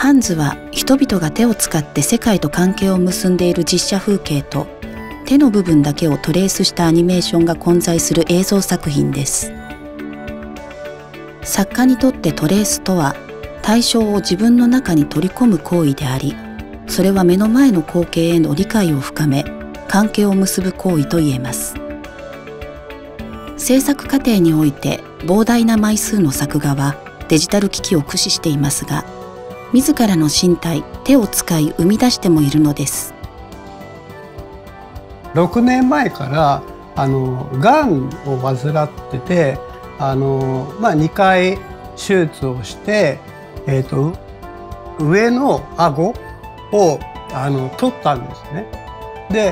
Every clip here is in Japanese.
ハンズは人々が手を使って世界と関係を結んでいる実写風景と手の部分だけをトレースしたアニメーションが混在する映像作品です。作家にとってトレースとは対象を自分の中に取り込む行為であり、それは目の前の光景への理解を深め関係を結ぶ行為といえます。制作過程において膨大な枚数の作画はデジタル機器を駆使していますが、自らの身体、手を使い生み出してもいるのです。 6年前からがんを患ってて2回手術をして、上の顎を取ったんですね。で、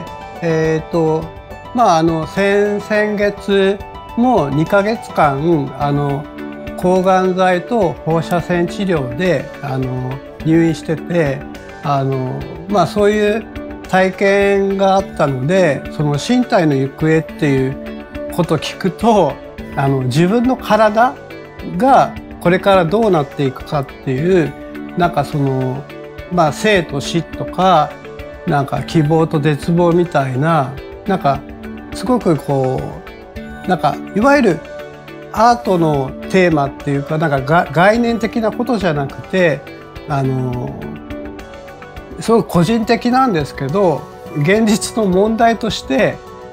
先月も2ヶ月間抗がん剤と放射線治療で入院しててそういう体験があったので、その身体の行方っていうことを聞くと自分の体がこれからどうなっていくかっていう生と死とか希望と絶望みたいなすごくいわゆるアートのテーマっていうか概念的なことじゃなくてすごく個人的なんですけど現実の問題として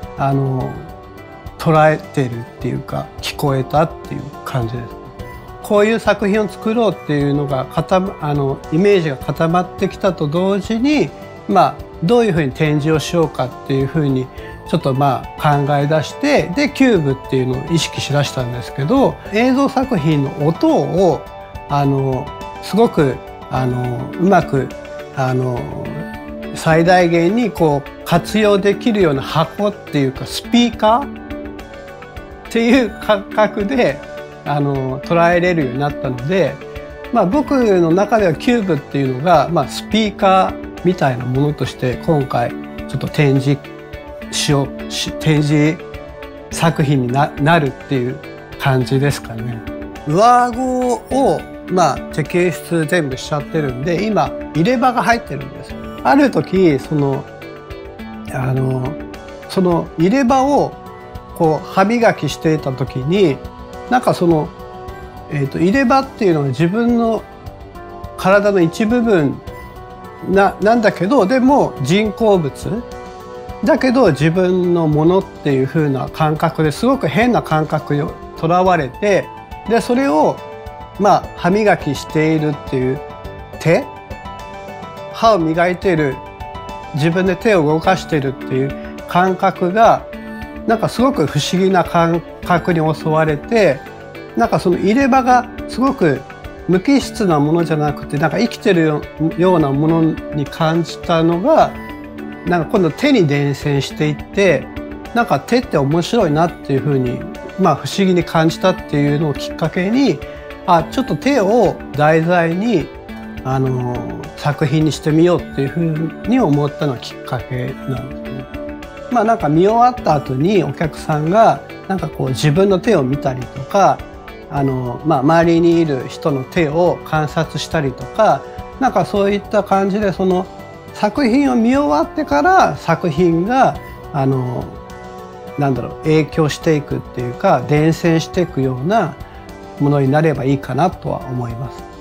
捉えてるっていうか聞こえたっていう感じです。こういう作品を作ろうっていうのがイメージが固まってきたと同時にどういうふうに展示をしようかっていうふうにちょっと考え出してでキューブっていうのを意識しだしたんですけど、映像作品の音をすごくうまく最大限に活用できるような箱っていうかスピーカーっていう感覚で捉えれるようになったので、僕の中ではキューブっていうのがスピーカーみたいなものとして今回ちょっと展示作品になるっていう感じですかね。上顎を摘出全部しちゃってるんで今入れ歯が入ってるんです。ある時その入れ歯を歯磨きしていた時に入れ歯っていうのは自分の体の一部分なんだけどでも人工物だけど自分のものっていう風な感覚ですごく変な感覚にとらわれてでそれを歯磨きしているっていう歯を磨いている自分で手を動かしているっていう感覚がすごく不思議な感覚に襲われてその入れ歯がすごく無機質なものじゃなくて生きてるようなものに感じたのが今度手に伝染していって手って面白いなっていうふうに不思議に感じたっていうのをきっかけにちょっと手を題材に作品にしてみようっていうふうに思ったのがきっかけなんですね。見終わった後にお客さんが自分の手を見たりとか周りにいる人の手を観察したりとかそういった感じでその作品を見終わってから作品が影響していくっていうか伝染していくようなものになればいいかなとは思います。